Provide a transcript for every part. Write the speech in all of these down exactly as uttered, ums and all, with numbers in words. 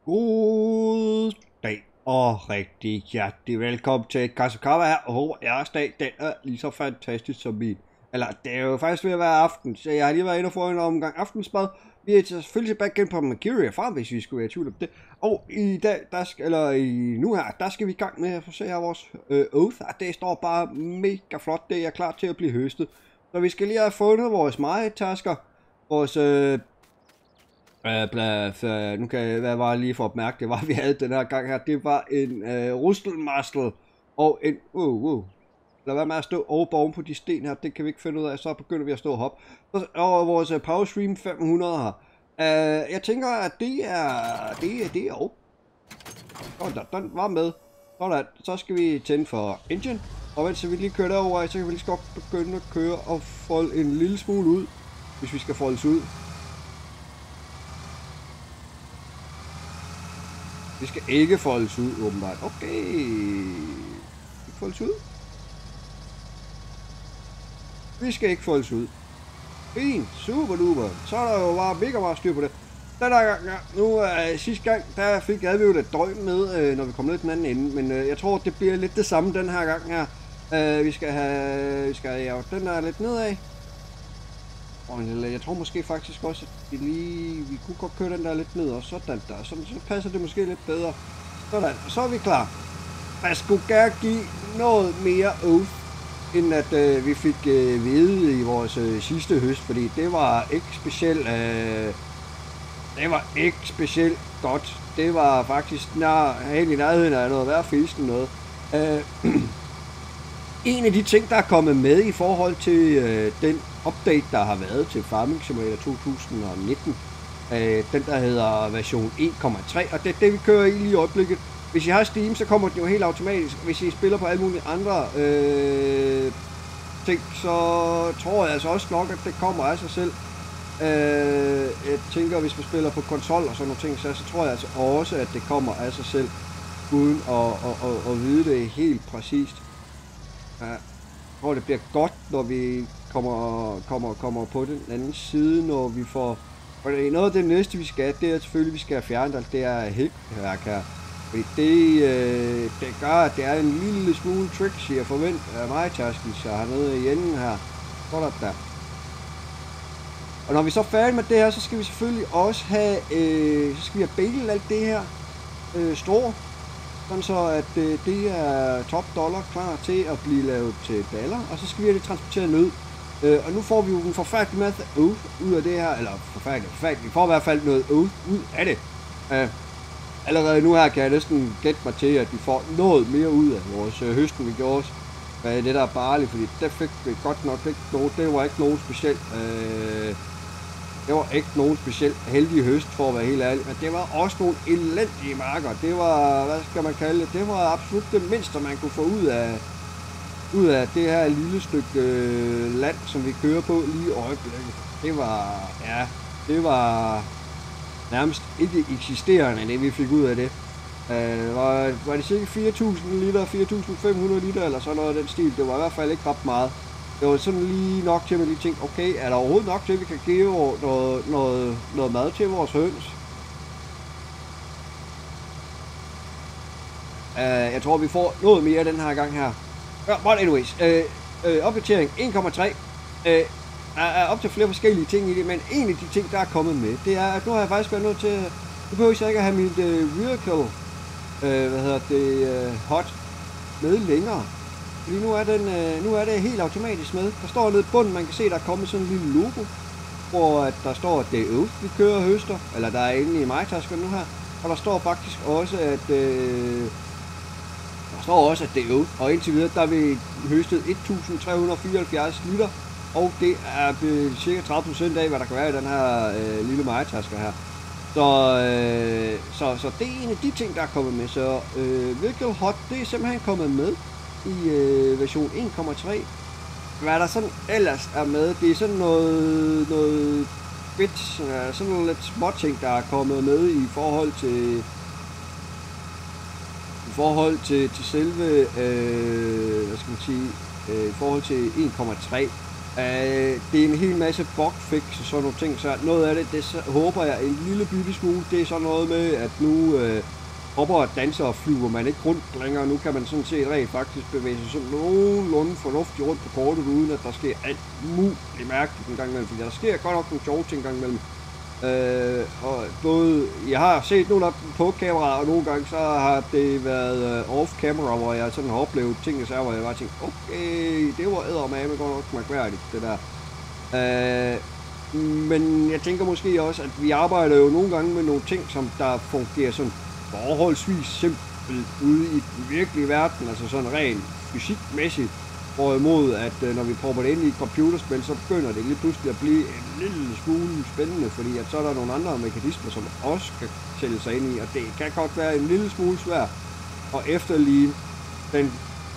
God dag og rigtig hjertelig velkommen til Kasakawa her, og håber jeres dag den er lige så fantastisk som min. Eller det er jo faktisk ved at være aften, så jeg har lige været inde og fået en omgang aftensmad. Vi er selvfølgelig tilbage igen på Mercuria Farm, hvis vi skulle være i tvivl om det. Og i dag, der skal, eller i nu her, der skal vi i gang med at få se her vores øh, oath. Det står bare mega flot, det er klar til at blive høstet. Så vi skal lige have fundet vores majtasker, vores øh, Uh, bla, for, nu kan jeg hvad var lige for opmærke, det var vi havde den her gang her, det var en uh, rustelmastel og en, uh, uh, lad være med at stå over oven på de sten her, det kan vi ikke finde ud af, så begynder vi at stå og hoppe, og vores uh, Powerstream fem hundrede her, uh, jeg tænker at det er, det er, det er, oh, sådan, den var med, sådan, så skal vi tænde for engine, og mens vi lige kører derover, så kan vi lige godt begynde at køre og folde en lille smule ud, hvis vi skal foldes ud. Vi skal ikke foldes ud, åbenbart. Okay. Ikke foldes ud. Vi skal ikke foldes ud. Fint. Super duper. Så er der jo bare mega meget styr på det. Den der gang, ja. Nu øh, sidste gang, der fik jeg jo et døgn med, øh, når vi kom ned til den anden ende. Men øh, jeg tror, det bliver lidt det samme den her gang her. Øh, vi skal have... Vi skal have ja, den er lidt nedad. Jeg tror måske faktisk også, at vi lige, vi kunne godt køre den der lidt ned, og sådan der, sådan, så passer det måske lidt bedre. Sådan, så er vi klar. Jeg skulle gerne give noget mere oath, end at øh, vi fik øh, hvede i vores øh, sidste høst, fordi det var ikke specielt, øh, det var ikke specielt godt. Det var faktisk nær, helt i nærheden af noget værd fisken noget. Øh, En af de ting, der er kommet med i forhold til øh, den update, der har været til Farming Simulator to tusind nitten, øh, den der hedder version en komma tre, og det er det, vi kører i lige i øjeblikket. Hvis I har Steam, så kommer den jo helt automatisk. Hvis I spiller på alle mulige andre øh, ting, så tror jeg altså også nok, at det kommer af sig selv. Øh, jeg tænker, hvis man spiller på konsol og sådan nogle ting, så, så tror jeg altså også, at det kommer af sig selv, uden at, at, at, at vide det helt præcist. Ja, jeg tror det bliver godt, når vi kommer, kommer, kommer på den anden side, når vi får... Og det er noget af det næste vi skal, det er selvfølgelig, vi skal have fjernet alt det her hækværk her. Fordi det, øh, det gør, at det er en lille smule tricksy at forvente af mig, tasken, så hernede i enden her. Sådan der. Og når vi så er færdige med det her, så skal vi selvfølgelig også have, øh, så skal vi have bailet alt det her øh, strå. Sådan så at øh, det er top dollar klar til at blive lavet til baller, og så skal vi have det transporteret ned. Øh, og nu får vi jo en forfærdelig masse oath ud af det her, eller forfærdelig, forfærdelig, vi får i hvert fald noget oath ud af det. Øh, allerede nu her kan jeg næsten gætte mig til, at vi får noget mere ud af vores øh, høsten, vi gjorde os. Hvad er det der er barligt, fordi det fik vi godt nok ikke noget, det var ikke nogen specielt. Øh, Det var ikke nogen specielt heldig høst, for at være helt ærlig, men det var også nogle elendige marker. Det var, hvad skal man kalde det, det var absolut det mindste, man kunne få ud af, ud af det her lille stykke øh, land, som vi kører på lige i øjeblikket. Det var, ja, det var nærmest ikke eksisterende, det vi fik ud af det. Øh, var, var det cirka fire tusind liter, fire tusind fem hundrede liter eller sådan noget af den stil. Det var i hvert fald ikke ret meget. Det var sådan lige nok til, at man lige tænkte, okay, er der overhovedet nok til, at vi kan give noget, noget, noget mad til vores høns? Uh, jeg tror, vi får noget mere den her gang her. Uh, but anyways, uh, uh, opdatering en komma tre uh, er op til flere forskellige ting i det, men en af de ting, der er kommet med, det er, at nu har jeg faktisk været nødt til, nu behøver jeg ikke at have mit uh, vehicle, uh, hvad hedder det, uh, hot med længere. Fordi nu er, den, øh, nu er det helt automatisk med. Der står nede i bunden, man kan se, der er kommet sådan en lille logo, hvor at der står, at det er oath, vi kører og høster. Eller der er inde i majtaskerne nu her. Og der står faktisk også, at øh, der står også, at det er oath. Og indtil videre, der har vi høstet et tusind tre hundrede fireoghalvfjerds liter. Og det er cirka tredive procent af, hvad der kan være i den her øh, lille majtasker her. Så, øh, så, så det er en af de ting, der er kommet med. Så øh, Vehicle Hot, det er simpelthen kommet med i øh, version en komma tre. Hvad der sådan ellers er med, det er sådan noget, noget bit, sådan nogle lidt små ting, der er kommet med i forhold til i forhold til, til selve, øh, hvad skal man sige, øh, i forhold til en komma tre. Øh, det er en hel masse bugfix og sådan nogle ting, så noget af det, det så, håber jeg en lille bitte smule, det er sådan noget med, at nu øh, hopper og danser og flyver man ikke rundt længere, nu kan man sådan set rent faktisk bevæge sig sådan nogenlunde fornuftigt rundt på kortet, uden at der sker alt muligt mærkeligt en gang imellem, fordi der sker godt nok nogle sjove ting en gang imellem. Øh, og både, jeg har set nogle af dem på kamera, og nogle gange så har det været uh, off camera, hvor jeg sådan har oplevet ting, så hvor jeg bare tænkte, okay, det var eddermame godt nok mærkværdigt, det der. Øh, men jeg tænker måske også, at vi arbejder jo nogle gange med nogle ting, som der fungerer sådan forholdsvis simpelt ude i den virkelige verden, altså sådan rent fysikmæssigt. Hvorimod, at øh, når vi propper det ind i et computerspil, så begynder det lige pludselig at blive en lille smule spændende, fordi at så er der nogle andre mekanismer, som også kan tælle sig ind i, og det kan godt være en lille smule svært at efterligne den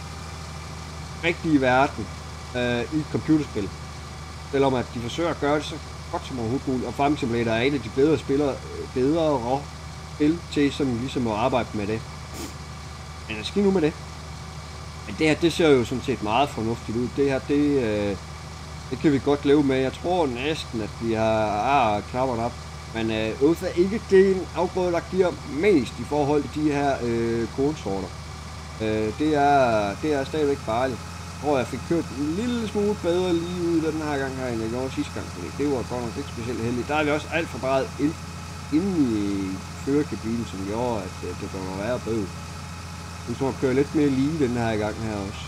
rigtige verden øh, i et computerspil. Selvom at de forsøger at gøre det så godt som overhovedet muligt, og Farming Simulator er en af de bedre spillere, bedre spil til sådan ligesom at arbejde med det. Men jeg skal nu med det. Men det her, det ser jo sådan set meget fornuftigt ud. Det her, det, øh, det kan vi godt leve med. Jeg tror næsten, at vi har ah, knapperne op. Men øh, Oath er ikke den afgrøde, der giver mest i forhold til de her øh, kornsorter. Øh, det, er, det er stadigvæk farligt. Jeg tror, jeg fik kørt en lille smule bedre lige ud den her gang her, end jeg gjorde sidste gang. Fordi det var godt nok ikke specielt heldigt. Der er vi også alt for meget ind, inde i førerkabinen, som gjorde, at øh, det kunne være bøv. Nu skal man køre lidt mere lige den her gang her også.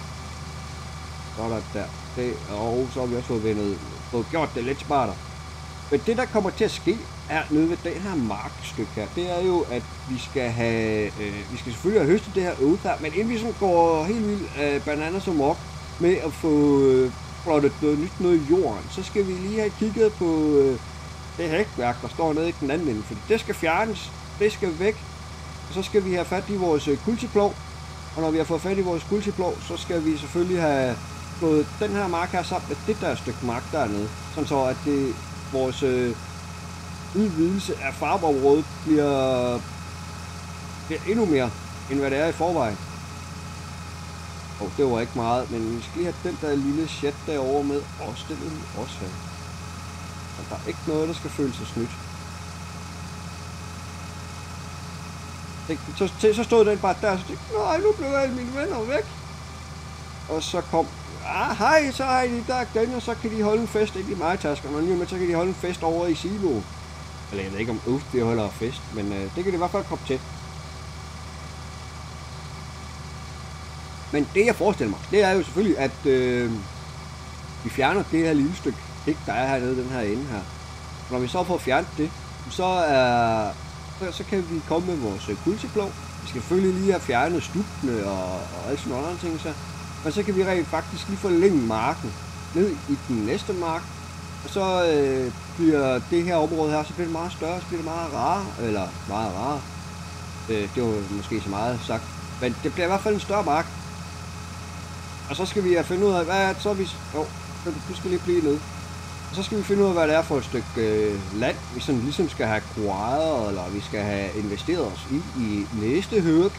Sådan der. Det, og så har vi også fået, vendet, fået gjort det lidt smartere. Men det der kommer til at ske er nede ved den her markstykke her, det er jo, at vi skal have, øh, vi skal selvfølgelig have høstet det her oath her, men inden vi sådan går helt vildt øh, bananer som op med at få øh, plottet noget nyt noget i jorden, så skal vi lige have kigget på øh, det hækværk, der står nede i den anden ende, fordi det skal fjernes, det skal væk. Og så skal vi have fat i vores kultiplov, og når vi har fået fat i vores kultiplov, så skal vi selvfølgelig have slået den her mark her sammen med det der stykke mark dernede, sådan så at det, vores øh, udvidelse af farveområdet bliver, bliver endnu mere, end hvad det er i forvejen. Og oh, det var ikke meget, men vi skal lige have den der lille chat derovre med også, det vil vi også have. Og der er ikke noget, der skal føle sig snydt. Så, så stod den bare der, og så tænkte, nej, nu blev alle mine venner væk. Og så kom, ah, hej, så har I de der den, og så kan de holde en fest ind i majtaskerne, og lige med, så kan de holde en fest over i siloen. Eller jeg ved ikke, om Oath det holder fest, men øh, det kan det i hvert fald komme til. Men det, jeg forestiller mig, det er jo selvfølgelig, at øh, vi fjerner det her lille stykke hæk, der er hernede den her ende her. Og når vi så får fjernet det, så er... Så, så kan vi komme med vores kultiplov. Vi skal selvfølgelig lige have fjernet stubene og, og alle sådan nogle andre ting. Så. Men så kan vi rent faktisk lige forlænge marken ned i den næste mark. Og så øh, bliver det her område her, så bliver det meget større, så bliver det meget rarere. Eller meget rarere. Øh, det var måske så meget sagt. Men det bliver i hvert fald en større mark. Og så skal vi have finde ud af, hvad er det så vi... Jo, du skal lige blive nede. Og så skal vi finde ud af, hvad det er for et stykke øh, land, vi sådan ligesom skal have acquired, eller vi skal have investeret os i i næste høg.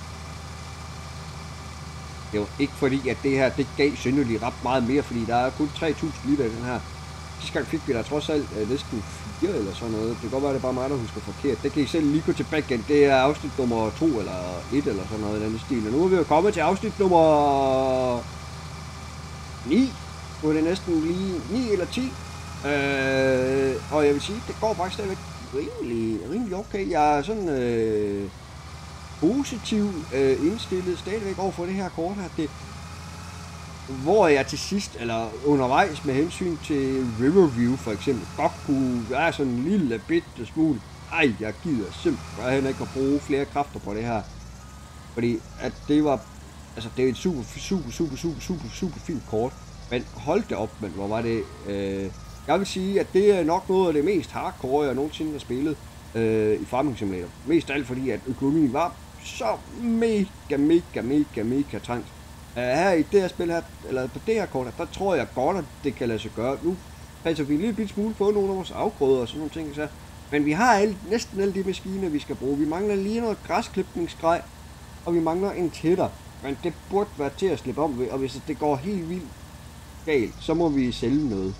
Det var ikke fordi, at det her, det gav synderligt ret meget mere, fordi der er kun tre tusind liter i den her. Sidste gang fik vi der trods alt øh, næsten fire eller sådan noget. Det kan godt være, det er bare mig, der husker forkert. Det kan I selv lige gå tilbage igen. Det er afsnit nummer to eller et eller sådan noget i den stil. Og nu er vi jo kommet til afsnit nummer ni. Nu er det næsten lige ni eller ti. Øh, og jeg vil sige, det går faktisk stadigvæk rimelig, rimelig okay. Jeg er sådan øh, positiv øh, indstillet stadigvæk over for det her kort her. Det, hvor jeg til sidst, eller undervejs med hensyn til Riverview for eksempel, godt kunne være sådan en lille bitte smule. Ej, jeg gider simpelthen ikke at bruge flere kræfter på det her. Fordi at det var, altså det er et super, super, super, super, super, super fint kort. Men hold det op, men hvor var det... Øh, jeg vil sige, at det er nok noget af det mest hardcore, jeg nogensinde har spillet øh, i Farming Simulator. Mest alt fordi, at økonomien var så mega, mega, mega, mega trængt. Uh, her i det her spil her, eller på det her kort her, der tror jeg godt, at det kan lade sig gøre. Nu passer vi en lille smule på nogle af vores afgrøder og sådan nogle ting. Så. Men vi har alle, næsten alle de maskiner, vi skal bruge. Vi mangler lige noget græsklipningsgrej, og vi mangler en tætter. Men det burde være til at slippe om ved, og hvis det går helt vildt galt, så må vi sælge noget.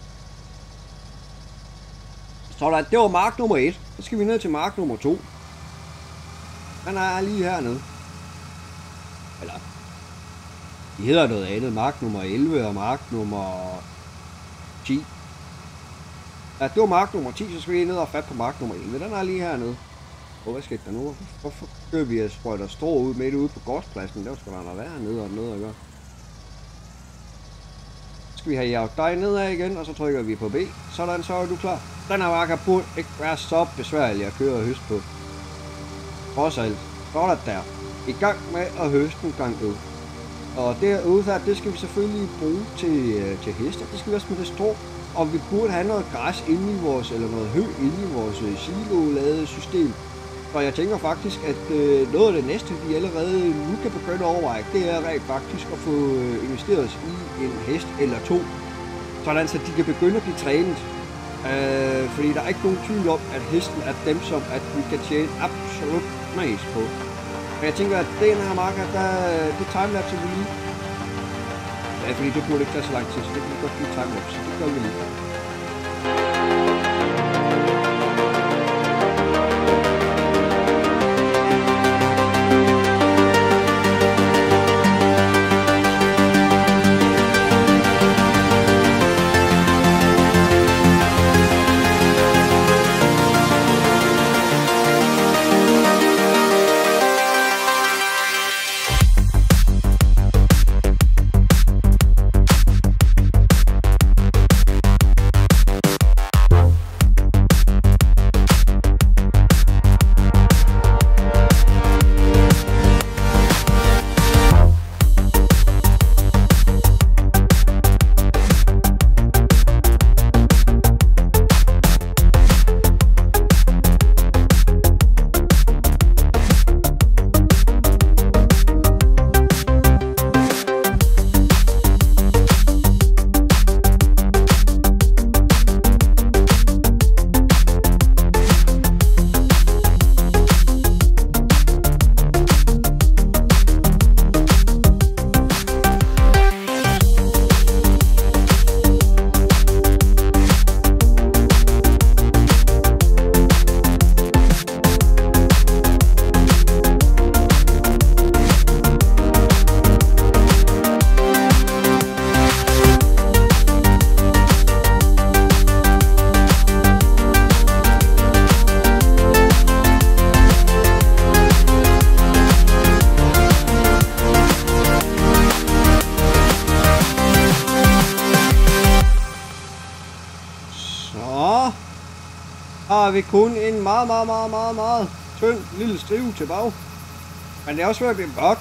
Sådan, det var mark nummer et. Så skal vi ned til mark nummer to. Den er lige hernede. Eller, de hedder noget andet. Mark nummer elleve og mark nummer ti. Ja, det var mark nummer ti, så skal vi ned og fat på mark nummer elleve. Den er lige hernede. Åh, hvad skete der nu? Hvorfor gør vi at sprøjter strå ud midt ude på gårdspladsen? Det var sgu da være hernede og nede og gøre. Så skal vi have jaget dig nedad igen, og så trykker vi på B. Sådan, så er du klar. Den her marker burde ikke være så besværlig at køre og høste på. Trods alt. Sådan der. I gang med at høste en gang ud. Og derude her, det skal vi selvfølgelig bruge til, til hester. Det skal vi også med det strå. Og vi burde have noget græs inde i vores, eller noget hø inde i vores silo-ladede system. Og jeg tænker faktisk, at øh, noget af det næste, vi allerede nu kan begynde at overveje, det er rent faktisk at få øh, investeret i en hest eller to. Sådan så de kan begynde at blive trænet. Øh, fordi der er ikke nogen tvivl om, at hesten er dem, som at vi kan tjene absolut mest på. Og jeg tænker, at den her marker, der, det timelapse vi lige. Ja, fordi det burde ikke tage så lang tid, så det kan vi godt blive timelapse. Det gør vi lige. Har vi kun en meget, meget, meget, meget, meget tynd lille strive til bag. Men det er også ved at blive mørkt.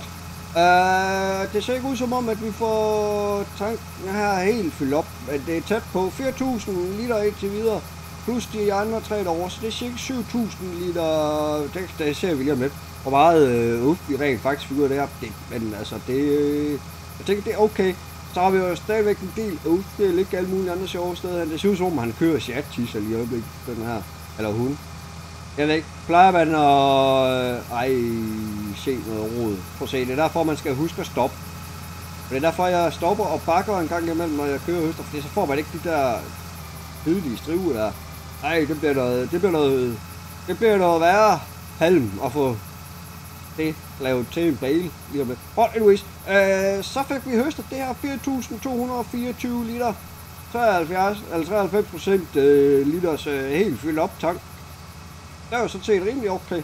Uh, det ser ikke ud som om, at vi får tanken her helt fyldt op. Men det er tæt på fire tusind liter indtil videre. Plus de andre tre derovre. Så det er cirka syv tusind liter. Det, det ser vi lige om lidt. Hvor meget uh, vi rent faktisk fik ud af det her. Det, men altså, det, uh, jeg tænker, det er okay. Så har vi jo stadigvæk en del uh, det er lidt alle mulige andre sjove steder. Det ser ud som om, han kører chat-tisser lige i øjeblikket. Den her. Eller hun. Jeg ved ikke, plejer man at ej, se noget rod. Prøv at se, det er derfor, man skal huske at stoppe. Det er derfor, jeg stopper og bakker en gang imellem, når jeg kører høster, fordi så får man ikke de der tydelige strive der. Ej, det bliver noget, det bliver noget, det bliver noget værre halm at få det lavet til en bale lige om lidt. But anyways, øh, så fik vi høstet det her fire tusind to hundrede og fireogtyve liter. treoghalvfjerds eller treoghalvfems procent øh, liters øh, helt fyldt op tank. Det er jo sådan set rimelig okay.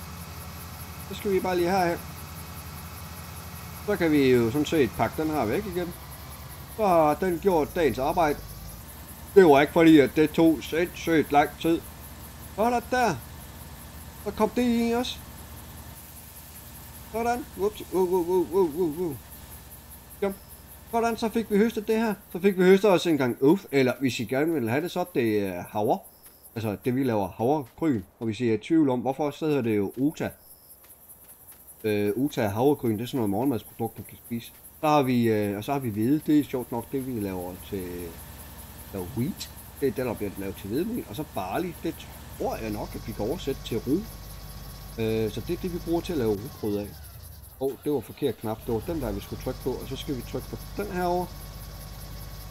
Så skal vi bare lige herhen. Så kan vi jo sådan set pakke den her væk igen. Så har den gjort dagens arbejde. Det var ikke fordi, at det tog sindssygt lang tid. Så er der der. Så kom det i os. Sådan. Ups. Uh, uh, uh, uh, uh, uh. Sådan, så fik vi høstet det her. Så fik vi høstet også en gang øf, eller hvis I gerne vil have det, så er det uh, havre. Altså det vi laver havregryn, og hvis I er i tvivl om, hvorfor så hedder det jo Uta. Uh, Uta havregryn, det er sådan noget morgenmadsprodukt, man kan spise. Så har vi, uh, og så har vi hvide, det er sjovt nok det vi laver til laver wheat. Det er det der bliver lavet til hvedemel, og så barley, det tror jeg nok, at vi kan oversætte til ru. Uh, så det er det vi bruger til at lave rugbrød af. Åh, oh, det var forkert knap. Det var den der, vi skulle trykke på. Og så skal vi trykke på den her over.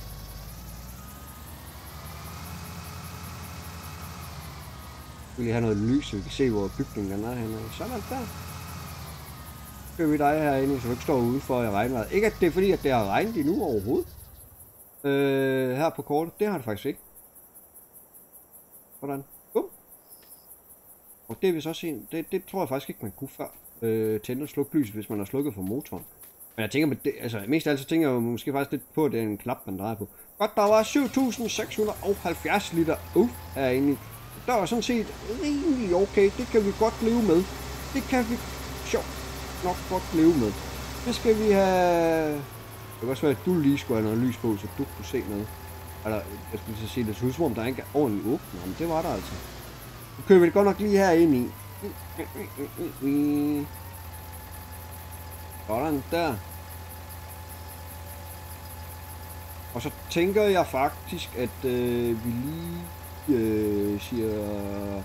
Vi vil lige have noget lys, så vi kan se, hvor bygningen er henne. Sådan der. Så kører vi dig herinde, så du ikke står udenfor i regnvejret. Ikke at det er fordi, at det har regnet endnu overhovedet. Øh, her på kortet. Det har det faktisk ikke. Sådan. Bum. Og det er vist også en. Det, det tror jeg faktisk ikke, man kunne før. Øh, tænde og slukke lyset, hvis man har slukket for motoren. Men jeg tænker, det, altså mest af alt så tænker jeg jo måske faktisk lidt på, at det er en knap, man drejer på. Godt, der var syv tusind seks hundrede og halvfjerds liter uh, herinde. Der var sådan set rimelig okay. Det kan vi godt leve med. Det kan vi sjovt nok godt leve med. Det skal vi have. Det kan også være, at du lige skulle have noget lys på, så du kunne se noget. Eller, jeg skulle så sige, det så ud som om, der ikke er ordentligt åbent. Men det var der altså. Nu kører vi det godt nok lige herinde i. Sådan der. Og så tænker jeg faktisk, at øh, vi lige øh, siger...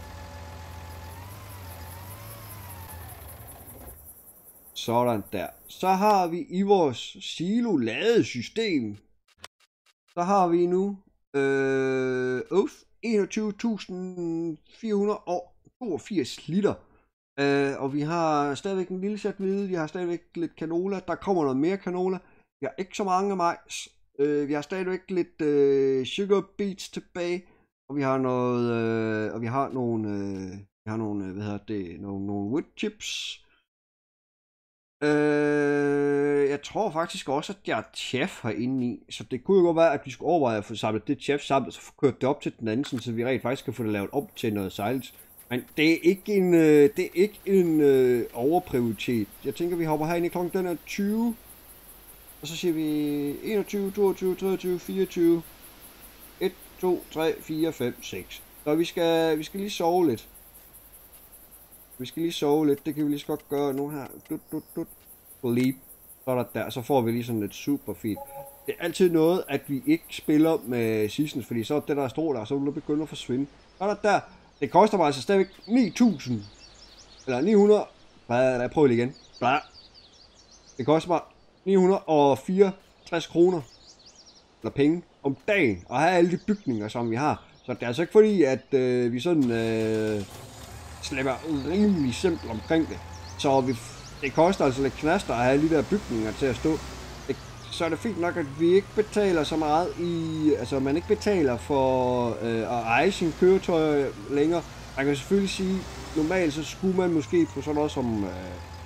Sådan der. Så har vi i vores silo-ladesystem, så har vi nu øh, enogtyve tusind fire hundrede og toogfirs liter. Øh, og vi har stadigvæk en lille sæt hvide, vi har stadigvæk lidt canola, der kommer noget mere canola. Vi har ikke så mange majs. Øh, vi har stadigvæk lidt øh, sugar beets tilbage, og vi har noget, øh, og vi har nogle, øh, vi har nogle, hvad hedder det, nogle, nogle wood chips. Øh, jeg tror faktisk også, at jeg er chef herinde i, så det kunne jo godt være, at vi skulle overveje at få samlet det chef sammen, og så få kørt det op til den anden, så vi rent faktisk kan få det lavet op til noget sejls. Men det er ikke en, øh, det er ikke en øh, overprioritet. Jeg tænker, vi hopper herinde i klokken, den er tyve. Og så siger vi enogtyve, toogtyve, treogtyve, fireogtyve, et, to, tre, fire, fem, seks. Så vi skal, vi skal lige sove lidt. Vi skal lige sove lidt, det kan vi lige så godt gøre nu her. Dut, dut, dut. Sleep. Så er der der, så får vi lige sådan lidt super fint. Det er altid noget, at vi ikke spiller med seasons, fordi så er det der står der, så vil det begynde at forsvinde. Så er der der. Det koster mig altså stadigvæk ni tusind. Eller ni hundrede. Lad jeg prøve lige igen. Blah. Det koster mig ni hundrede og fireogtres kroner. Eller penge om dagen. Og have alle de bygninger, som vi har. Så det er altså ikke fordi, at øh, vi sådan øh, slipper rimelig simpelt omkring det. Så vi, det koster altså lidt knaster at have de der bygninger til at stå. Det, så er det fint nok, at vi ikke betaler så meget i... Altså man ikke betaler for øh, at eje sin køretøj længere. Man kan selvfølgelig sige, normalt så skulle man måske på sådan noget som... Øh,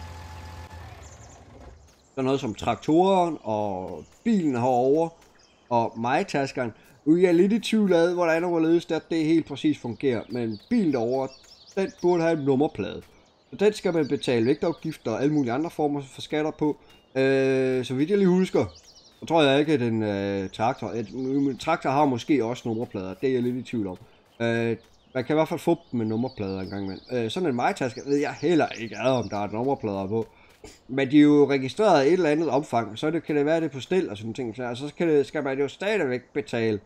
sådan noget som traktoren og bilen herovre og majtaskeren. Nu er jeg lidt i tvivl af, hvordan og hvorledes det, det helt præcis fungerer. Men bilen derovre, den burde have en nummerplade. Så den skal man betale vægtafgifter og alle mulige andre former for skatter på. Øh, så vidt jeg lige husker, så tror jeg ikke, at en øh, traktor... Et, en traktor har måske også nummerplader. Det er jeg lidt i tvivl om. Øh, man kan i hvert fald få dem med nummerplader en gang imellem. Øh, sådan en majtasker ved jeg heller ikke ad, om der er nummerplader på. Men de er jo registreret i et eller andet omfang, så det, kan det være det på stil og sådan ting. Så altså, kan det, skal man jo stadigvæk betale,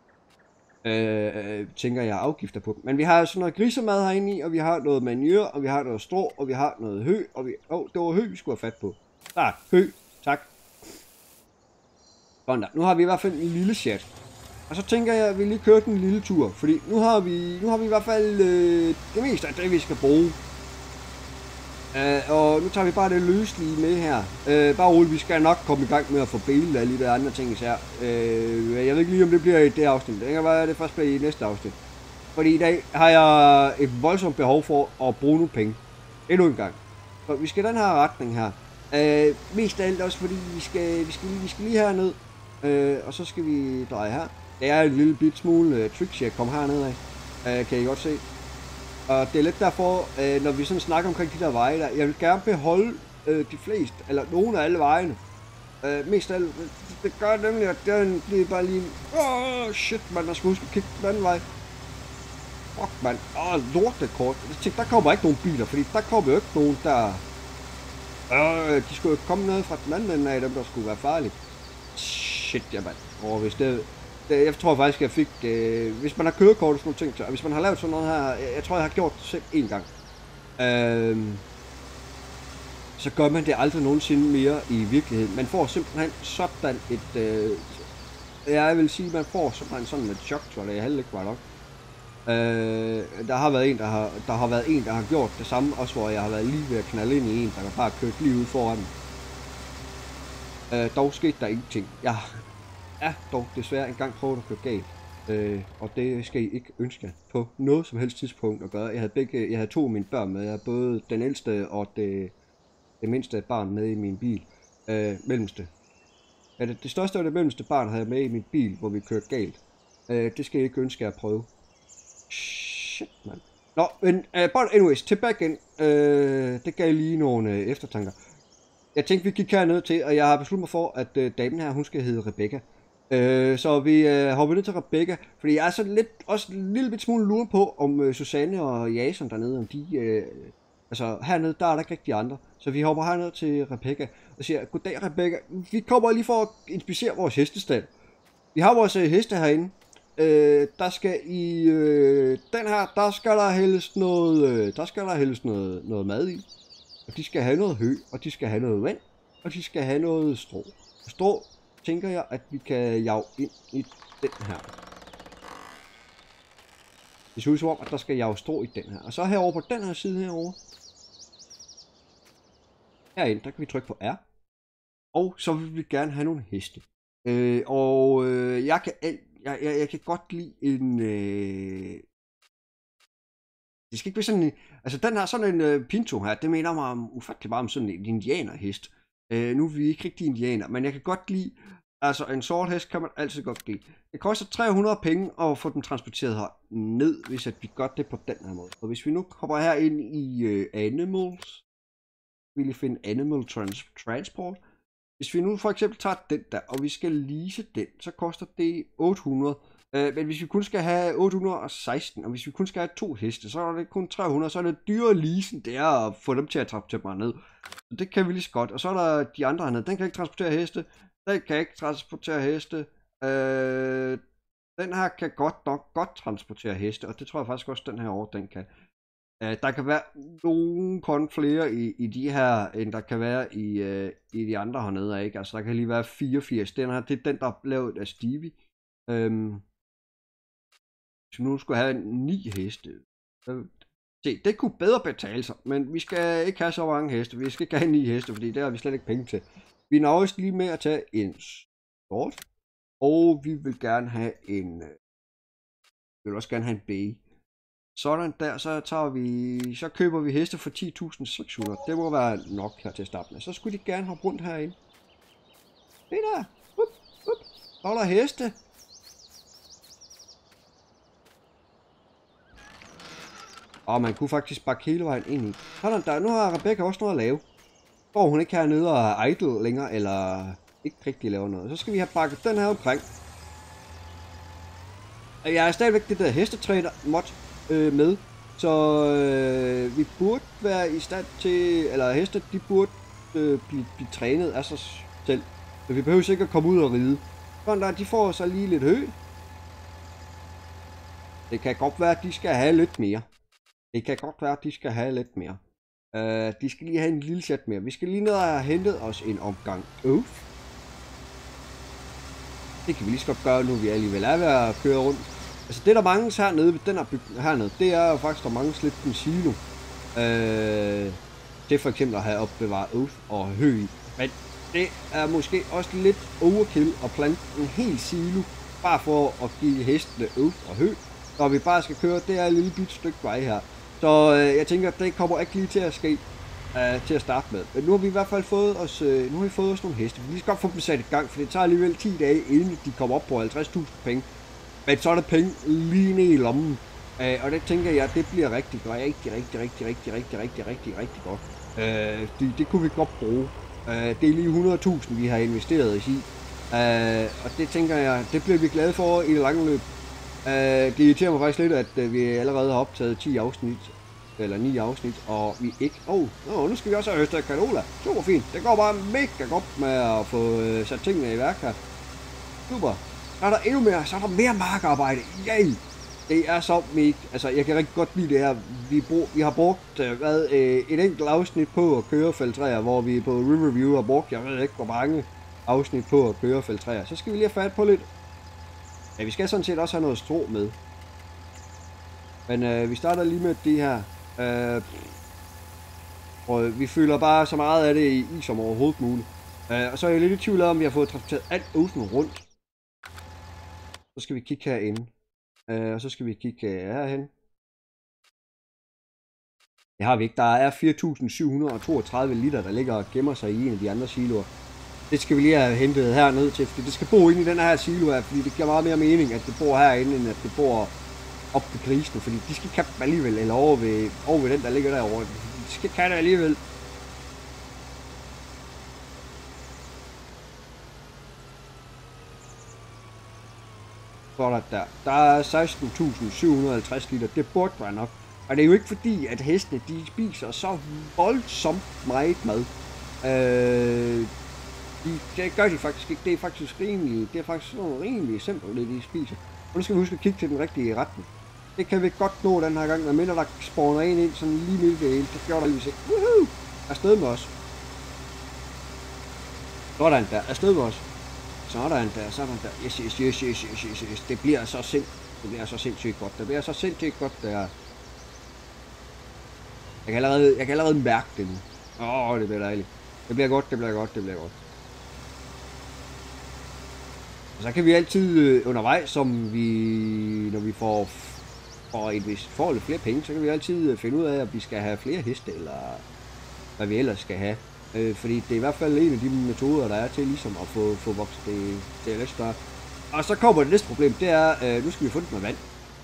øh, tænker jeg, afgifter på. Men vi har sådan noget grisemad herinde i, og vi har noget manure, og vi har noget strå, og vi har noget hø, og vi... Åh, oh, det var hø, vi skulle have fat på. Der, hø, tak. Sådan der. Nu har vi i hvert fald en lille chat. Og så tænker jeg, at vi lige kører den lille tur, fordi nu har vi, nu har vi i hvert fald øh, det meste af det, vi skal bruge. Uh, og nu tager vi bare det løslige med her. Uh, bare roligt, vi skal nok komme i gang med at få billedet af lidt af andre ting her. Uh, jeg ved ikke lige, om det bliver i det afsnit. Det kan være, det først bliver i næste afsnit. Fordi i dag har jeg et voldsomt behov for at bruge nogle penge. Endnu en gang. Så vi skal i den her retning her. Uh, mest af alt også, fordi vi skal, vi skal, vi skal lige herned. Uh, og så skal vi dreje her. Det er en lille bit smule uh, tricky at komme herned af. Uh, kan I godt se. Og det er lidt derfor, øh, når vi sådan snakker omkring de der veje der, jeg vil gerne beholde øh, de fleste, eller nogle af alle vejene. Øh, mest af alle, det, det gør nemlig, at den bliver bare lige, åh oh, shit man, der skal huske at kigge den anden vej. Fuck man, åh oh, lortekort. Jeg tænkte, der kommer ikke nogen biler, fordi der kommer jo ikke nogen, der... Øh, de skulle jo komme ned fra den anden ende af dem, der skulle være farlige. Shit, jamen. Og hvis det... Jeg tror faktisk, at jeg fik, øh, hvis man har kørekort og sådan nogle ting, så, og hvis man har lavet sådan noget her, jeg, jeg tror, jeg har gjort det selv en gang, øh, så gør man det aldrig nogensinde mere i virkeligheden. Man får simpelthen sådan et, øh, jeg vil sige, man får simpelthen sådan et chok, så det er heller ikke bare nok. Øh, der har været en, der har, der har været en, der har gjort det samme, også hvor jeg har været lige ved at knalde ind i en, der har bare kørt lige ud foran den. Øh, dog skete der ingenting. Jeg er dog desværre engang prøvet at køre galt. Øh, og det skal I ikke ønske på noget som helst tidspunkt at gøre. Jeg havde, begge, jeg havde to af mine børn med. Jeg havde både den ældste og det, det mindste barn med i min bil. Øh, mellemste. Ja, det, det største og det mellemste barn havde jeg med i min bil, hvor vi kørte galt. Øh, det skal I ikke ønske at prøve. Shit, mand. Nå, men uh, but anyways, tilbage igen. Uh, det gav lige nogle uh, eftertanker. Jeg tænkte, vi gik herned til, og jeg har besluttet mig for, at uh, damen her, hun skal hedde Rebecca. Uh, så vi uh, hopper ned til Rebecca, fordi jeg er så lidt, også en lille bit smule luren på, om uh, Susanne og Jason dernede, om de, uh, altså hernede, der er der ikke rigtig andre. Så vi hopper herned til Rebecca og siger, goddag Rebecca, vi kommer lige for at inspicere vores hestestald. Vi har vores uh, heste herinde. Øh, der skal i øh, den her, der skal der hældes noget, øh, der skal der hældes noget, noget mad i. Og de skal have noget hø, og de skal have noget vand, og de skal have noget strå. Og strå tænker jeg, at vi kan jage ind i den her. Det ser ud som om, at der skal jage strå i den her. Og så herovre på den her side herovre. Herinde, der kan vi trykke på R. Og så vil vi gerne have nogle heste. Øh, og øh, jeg kan alt Jeg, jeg, jeg kan godt lide en... Øh... Det skal ikke være sådan en... Altså den her, sådan en øh, Pinto her, det mener mig om, ufattelig meget om sådan en indianerhest. Øh, nu er vi ikke rigtig indianer, men jeg kan godt lide... Altså en sort hest kan man altid godt lide. Det koster tre hundrede penge at få den transporteret her ned, hvis at vi gør det på den her måde. Og hvis vi nu hopper her ind i øh, Animals, vil vi finde Animal trans Transport. Hvis vi nu for eksempel tager den der, og vi skal lease den, så koster det otte hundrede. Øh, men hvis vi kun skal have otte hundrede og seksten, og hvis vi kun skal have to heste, så er det kun tre hundrede. Så er det dyrere leasen, det er at få dem til at transportere mig ned. Så det kan vi lige så godt. Og så er der de andre hernede. Den kan ikke transportere heste. Den kan ikke transportere heste. Øh, den her kan godt nok godt transportere heste, og det tror jeg faktisk også, den her over, den kan. Uh, der kan være nogle kun flere i, i de her, end der kan være i, uh, i de andre hernede, ikke? Altså der kan lige være fireogfirs. Den her, det er den, der er lavet af Stevie. Um, hvis vi nu skulle have ni heste. Uh, se, det kunne bedre betale sig, men vi skal ikke have så mange heste. Vi skal ikke have ni heste, fordi det har vi slet ikke penge til. Vi er også lige med at tage en sort, og vi vil gerne have en, uh, vi vil også gerne have en bay. Sådan der, så tager vi, så køber vi heste for ti tusind seks hundrede. Det må være nok her til at starte med. Så skulle de gerne hoppe rundt herinde. Det der. Up, up. Så er der heste. Og man kunne faktisk bakke hele vejen ind i. Sådan der, nu har Rebecca også noget at lave. Går hun ikke hernede og er idle længere, eller ikke rigtig laver noget. Så skal vi have bakket den her omkring. Jeg er stadigvæk det der hestetræner mod øh, med. Så øh, vi burde være i stand til, eller heste, de burde øh, blive, blive trænet af sig selv. Så vi behøver ikke at komme ud og ride. Sådan der, de får så lige lidt hø. Det kan godt være, at de skal have lidt mere. Det kan godt være, at de skal have lidt mere. Uh, de skal lige have en lille sæt mere. Vi skal lige ned og have hentet os en omgang øv. Det kan vi lige så godt gøre nu, vi alligevel er ved at køre rundt. Altså det der mangles hernede ved den her bygning hernede, det er jo faktisk, der mangles lidt en silo. Uh, det for eksempel at have opbevaret øv og hø i. Men det er måske også lidt overkill at plante en hel silo, bare for at give hestene øv og hø. Når vi bare skal køre, det er et lille bit stykke vej her. Så øh, jeg tænker, at det kommer ikke lige til at ske øh, til at starte med. Men nu har vi i hvert fald fået os, øh, nu har vi fået os nogle heste. Vi skal godt få dem sat i gang, for det tager alligevel ti dage, inden de kommer op på halvtreds tusind penge. Men så er der penge lige ned i lommen. Øh, og det tænker jeg, det bliver rigtig, rigtig, rigtig, rigtig, rigtig, rigtig, rigtig, rigtig, rigtig godt. Øh, det, det kunne vi godt bruge. Øh, det er lige hundrede tusind, vi har investeret i. Øh, og det tænker jeg, det bliver vi glade for i det lange løb. Uh, det irriterer mig faktisk lidt, at uh, vi allerede har optaget ti afsnit, eller ni afsnit, og vi ikke... Åh, oh, nu skal vi også have høstet canola. Super fint. Det går bare mega godt med at få uh, sat tingene i værk her. Super. Så er der endnu mere, så er der mere markarbejde. Yay! Det er så mega... Altså, jeg kan rigtig godt lide det her. Vi, brug, vi har brugt uh, hvad, uh, et enkelt afsnit på at køre fæltræer, hvor vi på Riverview har brugt, jeg ved ikke hvor mange afsnit på at køre fæltræer. Så skal vi lige have fat på lidt... Ja, vi skal sådan set også have noget strå med. Men øh, vi starter lige med det her. Øh, og vi fylder bare så meget af det i, i som overhovedet muligt. Øh, og så er jeg lidt i tvivl om, vi har fået transporteret alt osten rundt. Så skal vi kigge herinde. Øh, og så skal vi kigge herhen. Det har vi ikke. Der er fire tusind syv hundrede og toogtredive liter, der ligger og gemmer sig i en af de andre siloer. Det skal vi lige have hentet herned til, fordi det skal bo inde i den her silo her, fordi det giver meget mere mening, at det bor herinde, end at det bor op ved grisene, fordi de skal ikke have dem alligevel, eller over ved, over ved den, der ligger derovre. De skal ikke have det alligevel. Sådan der. Der er seksten tusind syv hundrede og halvtreds liter. Det burde være nok. Og det er jo ikke fordi, at hestene de spiser så voldsomt meget mad. Øh, de, det gør de faktisk ikke. Det er faktisk rimelig, det er faktisk sådan rimelig simpelt, det de spiser. Og nu skal vi huske at kigge til den rigtige retning. Det kan vi godt nå den her gang, medmindre der spawner en ind sådan lige midt i det hele. Det gjorde der lige ikke. Woohoo! Afsted med os. Sådan der. Afsted med os. Sådan der, sådan der. Yes, yes, yes, yes, yes, yes, yes. Det bliver så sind, det bliver så sindssygt godt. Det bliver så sindssygt godt, det er. Jeg kan allerede, jeg kan allerede mærke det nu. Åh, oh, det bliver dejligt. Det bliver godt, det bliver godt, det bliver godt. Og så kan vi altid undervejs, som vi, når vi får, får, et, får lidt flere penge, så kan vi altid finde ud af, at vi skal have flere heste, eller hvad vi ellers skal have. Øh, fordi det er i hvert fald en af de metoder, der er til ligesom at få, få vokset det, det er lidt større. Og så kommer det næste problem, det er, øh, nu skal vi få det med vand.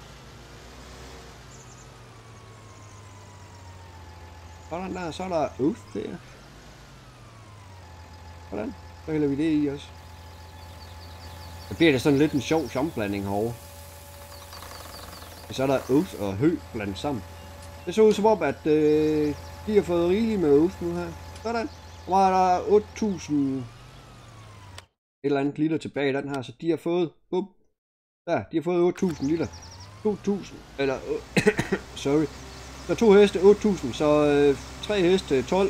Sådan der, så er der ost der. Sådan, så hælder vi det i også. Så bliver det sådan lidt en sjov sjomblanding herovre. Og så er der ost og hø blandet sammen. Det så ud som om, at øh, de har fået rigeligt med ost nu her. Sådan. Og er der otte tusind et eller andet liter tilbage i den her, så de har fået, bum, der, de har fået otte tusind liter. to tusind, eller, øh, sorry. Der er to heste, otte tusind, så øh, tre heste, tolv.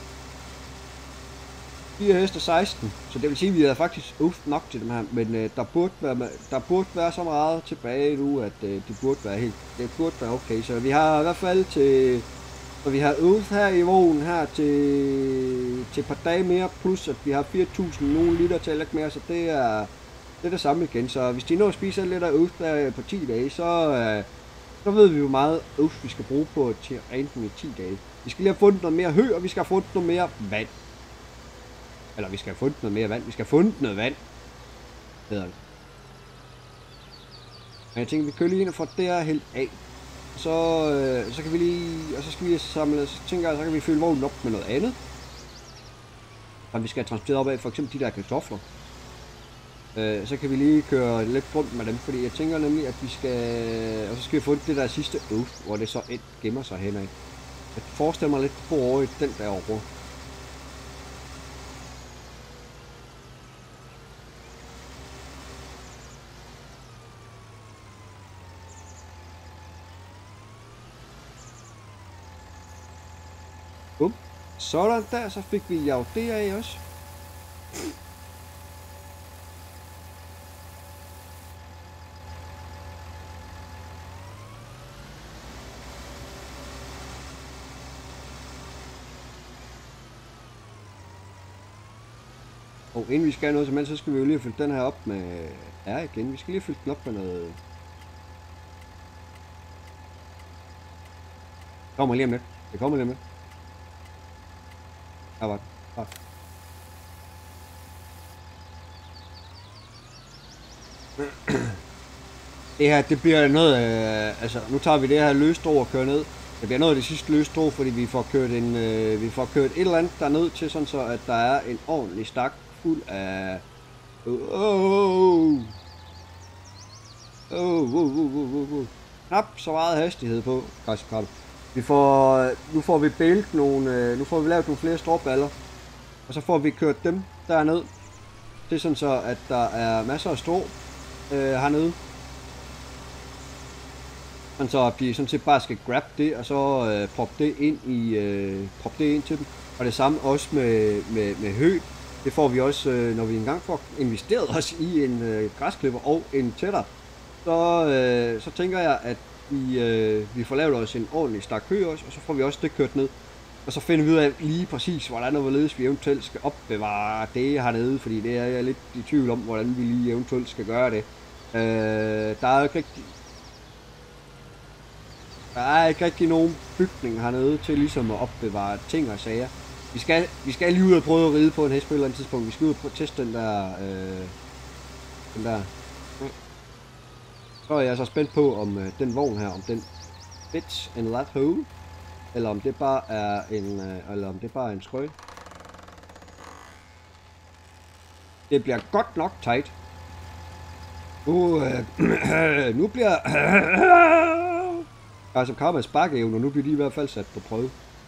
fire heste, seksten. Så det vil sige, at vi har faktisk ost nok til dem her, men øh, der, burde være, der burde være så meget tilbage nu, at øh, det burde være helt, det burde være okay. Så vi har i hvert fald til, så vi har ost her i vognen her til, til et par dage mere, plus at vi har fire tusind nogle liter til at lægge mere, så det er, det er det samme igen. Så hvis de når at spise lidt af ost der på ti dage, så, øh, så ved vi, hvor meget ost vi skal bruge på til enten i ti dage. Vi skal lige have fundet noget mere hø, og vi skal have fundet noget mere vand. Eller vi skal have fundet noget mere vand. Vi skal have fundet noget vand. Hedder det. Men jeg tænker, vi kører lige ind og får det her hældt af. Så, øh, så kan vi lige, og så skal vi samle, så tænker jeg, så kan vi fylde vognen op med noget andet. Og vi skal have transporteret op af, for eksempel de der kartofler. Øh, så kan vi lige køre lidt rundt med dem, fordi jeg tænker nemlig, at vi skal, og så skal vi få det der sidste ost, hvor det så et gemmer sig henad. Jeg forestiller mig lidt på over i den derovre. Bum. Sådan der, så fik vi jo det af også. Og inden vi skal have noget som helst, så skal vi jo lige fylde den her op med R igen. Vi skal lige fylde den op med noget. Det kommer lige om lidt. Det kommer lige om lidt. Her var det. Her. Det her, det bliver noget af, altså nu tager vi det her løsstrå og kører ned. Det bliver noget af det sidste løsstrå, fordi vi får kørt en, øh, vi får kørt et eller andet derned til, sådan så at der er en ordentlig stak fuld af. Åh, oh, oh, oh, oh, oh, oh. Knap så meget hastighed på, græskarpe. Vi får, nu får vi bælt nogle, nu får vi lavet nogle flere stråballer, og så får vi kørt dem derned. Det er sådan så, at der er masser af strå øh, hernede. Sådan så at de sådan set bare skal grab det, og så øh, proppe det ind i, øh, proppe det ind til dem. Og det samme også med, med, med hø. Det får vi også, øh, når vi engang får investeret os i en øh, græsklipper og en tætter. Så, øh, så tænker jeg, at vi, øh, vi får lavet os en ordentlig stak hø også, og så får vi også det kørt ned. Og så finder vi ud af lige præcis, hvordan og hvorledes vi eventuelt skal opbevare det hernede, fordi det er jeg lidt i tvivl om, hvordan vi lige eventuelt skal gøre det. Øh, der er jo ikke rigtig... Der er ikke rigtig nogen bygning hernede til ligesom at opbevare ting og sager. Vi skal, vi skal lige ud og prøve at ride på en hest på et eller andet tidspunkt. Vi skal ud og prøve at teste den der... Øh, den der... Så er jeg så spændt på, om øh, den vogn her, om den fits in that hole. Eller om det bare er en, øh, eller om det bare er en skrøj. Det bliver godt nok tight. Nu, øh, nu bliver... altså Karmas bakkeevne, og nu bliver de i hvert fald sat på prøve.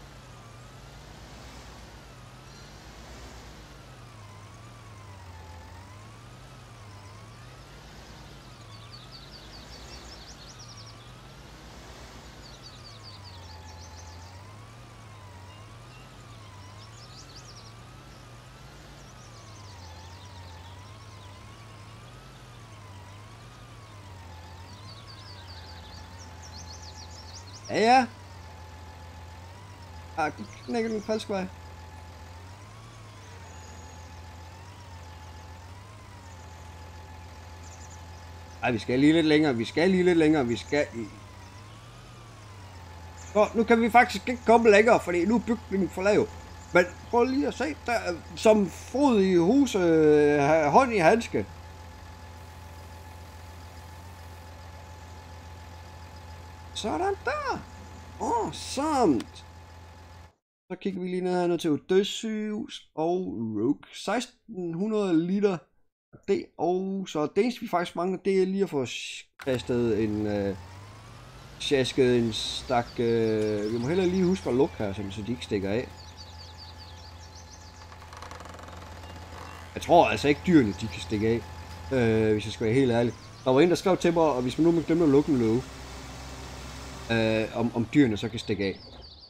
Ja, ja. Ah, knækker den falsk vej. Ej, vi skal lige lidt længere, vi skal lige lidt længere, vi skal... Så, nu kan vi faktisk ikke komme længere, fordi nu er bygningen for lav. Men prøv lige at se, der som fod i hus, øh, hånd i handske. Sådan der. Awesome. Så kigger vi lige ned her til Odysseus og Rogue. seksten hundrede liter. Det, og så det eneste vi faktisk mangler, det er lige at få kastet en... Øh, sjasket en stak... Øh, vi må heller lige huske at lukke her, så de ikke stikker af. Jeg tror altså ikke dyrene, de kan stikke af. Øh, hvis jeg skal være helt ærlig. Der var en, der skrev til mig, og hvis man nu må glemme at lukke en låge. Øh, om, om dyrene så kan stikke af.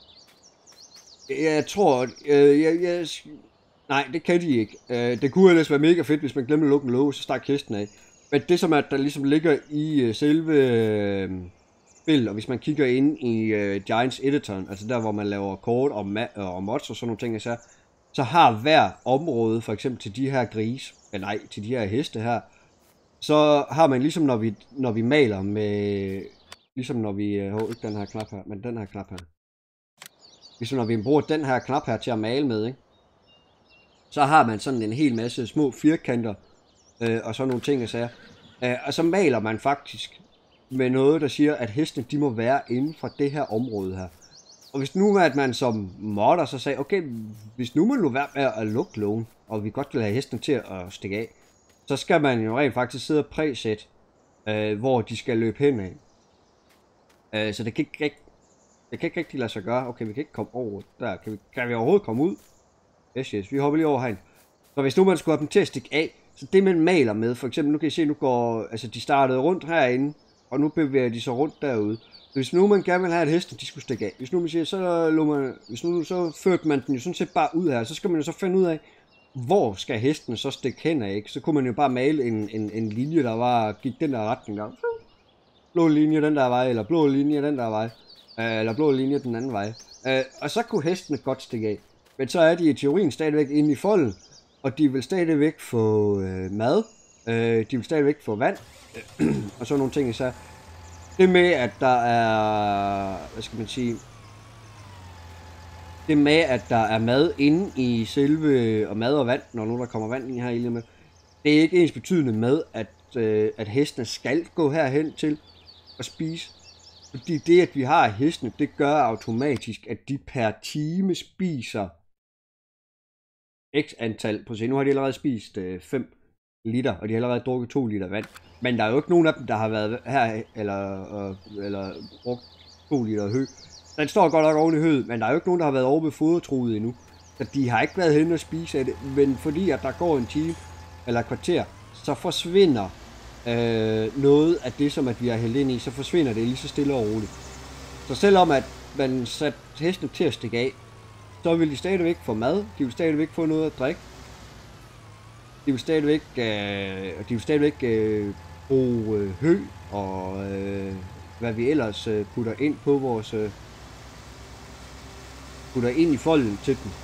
Jeg tror, øh, jeg, jeg, nej, det kan de ikke. Øh, det kunne ellers være mega fedt, hvis man glemte at lukke en låge, så stak hesten af. Men det som er, der ligesom ligger i øh, selve øh, spil, og hvis man kigger ind i øh, Giants Editor, altså der hvor man laver kort og, ma- og mods og sådan nogle ting, så, så har hver område, for eksempel til de her grise, eller nej, til de her heste her, så har man ligesom når vi, når vi maler med... Ligesom når vi, øh, ikke den her knap her, men den her knap her. Ligesom når vi bruger den her knap her til at male med, ikke? Så har man sådan en hel masse små firkanter, øh, og sådan nogle ting og sager. Øh, og så maler man faktisk med noget, der siger, at hestene de må være inden for det her område her. Og hvis nu at man som modder så sagde, okay, hvis nu man nu være med at lukke lågen, og vi godt vil have hestene til at stikke af, så skal man jo rent faktisk sidde og præsætte, øh, hvor de skal løbe hen af. Uh, så det kan, ikke, det kan ikke rigtig lade sig gøre. Okay, vi kan ikke komme over der. Kan vi, kan vi overhovedet komme ud? Yes, yes, vi hopper lige over herind. Så hvis nu man skulle have dem til at stikke af, så det man maler med, for eksempel, nu kan I se, nu går, altså de startede rundt herinde, og nu bevæger de sig rundt derude. Hvis nu man gerne vil have, at hesten de skulle stikke af, hvis nu man siger, så, man, hvis nu, så førte man den jo sådan set bare ud her, så skal man jo så finde ud af, hvor skal hesten så stikke hen af, ikke? Så kunne man jo bare male en, en, en linje, der var, gik den der retning der. Blå linje den der vej, eller blå linje den der vej, øh, eller blå linje den anden vej. Øh, og så kunne hestene godt stikke af. Men så er de i teorien stadigvæk inde i folden, og de vil stadigvæk få øh, mad, øh, de vil stadigvæk få vand, øh, og sådan nogle ting. Så det med, at der er, hvad skal man sige, det med, at der er mad inde i selve, og mad og vand, når nu der kommer vand ind her i lige med, det er ikke ens betydende med, at, øh, at hestene skal gå herhen til at spise. Fordi det, at vi har hestene, det gør automatisk, at de per time spiser x antal procent. Nu har de allerede spist øh, fem liter, og de har allerede drukket to liter vand. Men der er jo ikke nogen af dem, der har været her, eller, øh, eller brugt to liter hø. Den står godt nok oven i høet, men der er jo ikke nogen, der har været over ved fodertruet endnu. Så de har ikke været henne og spise af det, men fordi at der går en time, eller et kvarter, så forsvinder øh, noget af det, som at vi har hældt ind i, så forsvinder det lige så stille og roligt. Så selvom at man satte hestene til at stikke af, så vil de stadigvæk få mad, de vil stadigvæk få noget at drikke, de vil stadigvæk, øh, de vil stadigvæk øh, bruge øh, hø og øh, hvad vi ellers øh, putter ind på vores... Øh, putter ind i folden til den.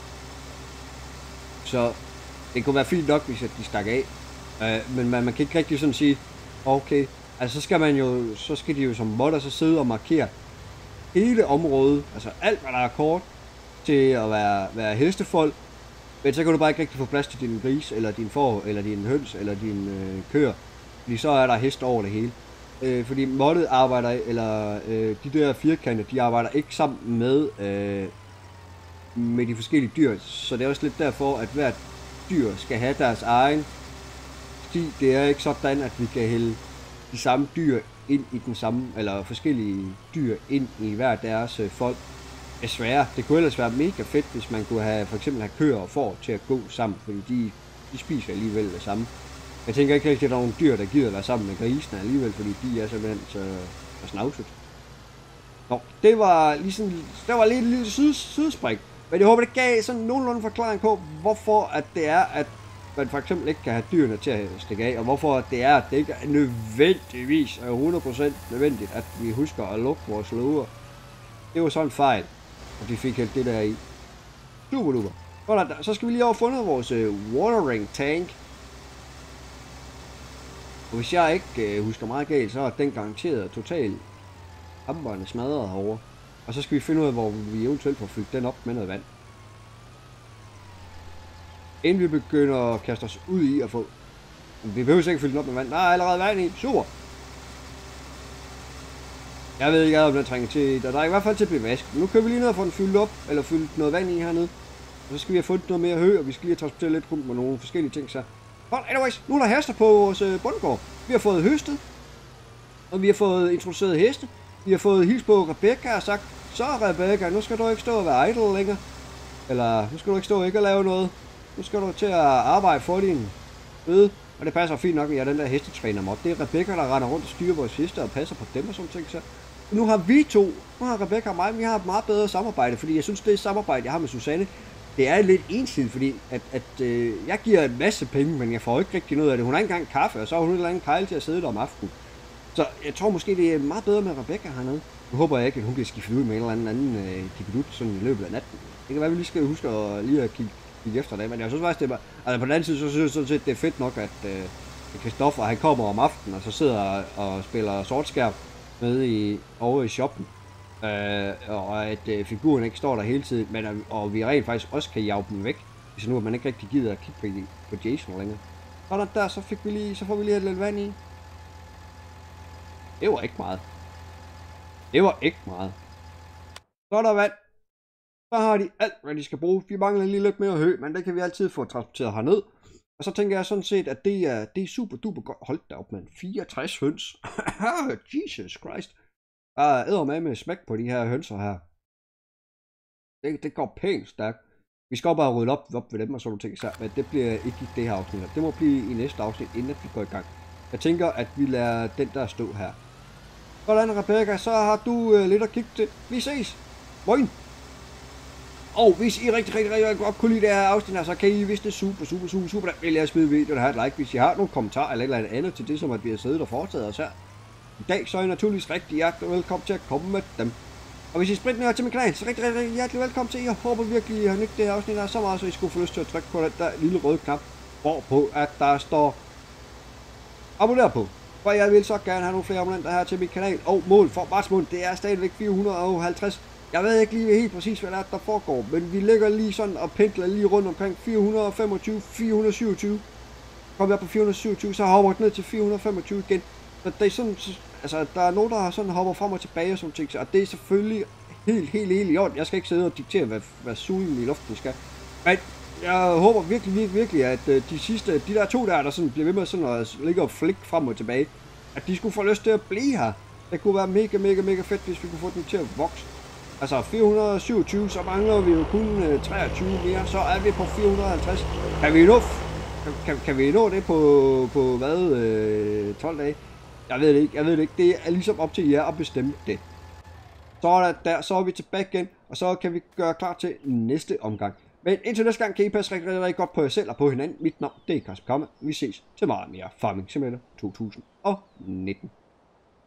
Så det kunne være fint nok, hvis de stak af. Øh, men man, man kan ikke rigtig sådan sige, okay, altså så skal man jo, så skal de jo som modder så sidde og markere hele området, altså alt hvad der er kort, til at være, være hestefold. Men så kan du bare ikke rigtig få plads til din gris, eller din får, eller din høns, eller din øh, køer. Fordi så er der hest over det hele. Øh, fordi moddet arbejder, eller øh, de der firkanter, de arbejder ikke sammen med, øh, med de forskellige dyr. Så det er også lidt derfor, at hvert dyr skal have deres egen sti. Det er ikke sådan, at vi kan hælde de samme dyr ind i den samme, eller forskellige dyr ind i hver deres øh, folk. Desværre. Det kunne ellers være mega fedt, hvis man kunne have for eksempel have køer og får til at gå sammen, fordi de, de spiser alligevel det samme. Jeg tænker ikke rigtig, at der er nogle dyr, der gider være sammen med grisene alligevel, fordi de er simpelthen så, så snavset. Nå, det var ligesom, det var lidt et lille syd, sydspring, men jeg håber, det gav sådan nogenlunde forklaring på, hvorfor at det er, at man for eksempel ikke kan have dyrene til at stikke af, og hvorfor det er, at det ikke er nødvendigvis er hundrede procent nødvendigt, at vi husker at lukke vores låger. Det var sådan en fejl, og de fik helt det der i. Super duper. Sådan, så skal vi lige have fundet vores uh, watering tank. Og hvis jeg ikke uh, husker meget galt, så er den garanteret totalt hamburgerne smadret herovre. Og så skal vi finde ud af, hvor vi eventuelt får fyldt den op med noget vand. Inden vi begynder at kaste os ud i at få... Vi behøver ikke fylde den op med vand. Der er allerede vand i. Super! Jeg ved ikke, om den trænger til... Der er i hvert fald til at blive vasket. Nu kører vi lige ned og få den fyldt op, eller fyldt noget vand i hernede. Og så skal vi have fundet noget mere hø, og vi skal lige have transporteret lidt rundt med nogle forskellige ting. Så hold, anyways, nu er der hester på vores øh, bundgård. Vi har fået høstet, og vi har fået introduceret heste. Vi har fået hils på Rebecca og sagt, så Rebecca, nu skal du ikke stå og være idle længere. Eller nu skal du ikke stå og ikke lave noget. Nu skal du til at arbejde for din føde. Og det passer fint nok, at jeg er den der hestetræner mod. Det er Rebecca, der render rundt og styrer vores heste og passer på dem og sådan ting. Så nu har vi to, nu har Rebecca og mig, vi har et meget bedre samarbejde, fordi jeg synes, det samarbejde, jeg har med Susanne, det er lidt ensidigt, fordi at, at øh, jeg giver en masse penge, men jeg får ikke rigtig noget af det. Hun har ikke engang kaffe, og så har hun en eller anden kejle til at sidde der om aftenen. Så jeg tror måske, det er meget bedre med Rebecca hernede. Nu håber jeg ikke, at hun bliver skiftet ud med en eller anden anden øh, kibidut sådan i løbet af natten. Det kan være, at vi lige skal huske at lige at kigge, kigge efter det, men jeg synes faktisk, det er bare... Altså på den anden side, så synes jeg sådan set, det er fedt nok, at øh, Christoffer, han kommer om aftenen, og så sidder og, og spiller sortskærm med i, over i shoppen. Øh, og at øh, figuren ikke står der hele tiden, men, og vi rent faktisk også kan jage dem væk, hvis nu at man ikke rigtig gider at kigge på, på Jason længere. Sådan der, så, fik vi lige, så får vi lige lidt vand i. Det var ikke meget. Det var ikke meget. Så er der vand. Så har de alt, hvad de skal bruge. Vi mangler lige lidt mere hø, men det kan vi altid få transporteret herned. Og så tænker jeg sådan set, at det er, det er super duper godt. Hold da op, mand. fireogtres høns. Jesus Christ. Der er eddermame med smæk på de her hønser her. Det, det går pænt stærkt. Vi skal bare rydde op, op ved dem og sådan nogle ting. Så, men det bliver ikke i det her afsnit. Det må blive i næste afsnit, inden vi går i gang. Jeg tænker, at vi lader den der stå her. Sådan, Rebecca, så har du øh, lidt at kigge til. Vi ses. Moin. Og hvis I rigtig, rigtig, rigtig godt kunne lide det her afsnit her, så kan I, hvis det er super, super, super, super, vil jeg smide videoen her et like. Hvis I har nogle kommentarer eller et eller andet til det, som at vi har siddet og foretaget os her i dag, så er I naturligvis rigtig hjertelig velkommen til at komme med dem. Og hvis I sprinter her til min kanal, så rigtig, rigtig, rigtig hjertelig velkommen til. Jeg håber virkelig, I har nydt det her afsnit her så meget, så I skulle få lyst til at trykke på den der lille røde knap, hvorpå at der står abonner på. For jeg vil så gerne have nogle flere abonnenter her til min kanal. Og mål for martsmål, det er stadigvæk fire hundrede og halvtreds. Jeg ved ikke lige helt præcis, hvad der, er, der foregår, men vi ligger lige sådan og pendler lige rundt omkring fire hundrede og femogtyve, fire hundrede og syvogtyve. Kommer vi op på fire hundrede og syvogtyve, så hopper det ned til fire hundrede og femogtyve igen. Så det er sådan, altså der er nogen, der har sådan hopper frem og tilbage og sådan ting, og det er selvfølgelig helt, helt, helt i orden. Jeg skal ikke sidde og diktere, hvad, hvad zoomen i luften skal. Men jeg håber virkelig, virkelig, virkelig, at de sidste, de der to der, der sådan bliver ved med sådan at ligge og flikke frem og tilbage, at de skulle få lyst til at blive her. Det kunne være mega, mega, mega fedt, hvis vi kunne få dem til at vokse. Altså fire hundrede og syvogtyve, så mangler vi jo kun øh, treogtyve mere, så er vi på fire hundrede og halvtreds. Kan vi nå, kan, kan, kan vi nå det på, på hvad, øh, tolv dage? Jeg ved det ikke, jeg ved det ikke. Det er ligesom op til jer at bestemme det. Så er, der, så er vi tilbage igen, og så kan vi gøre klar til næste omgang. Men indtil næste gang kan I passe rigtig, rigtig, rigtig godt på jer selv og på hinanden. Mit navn det er Kasper Komme. Vi ses til meget mere Farming Simulator to tusind og nitten.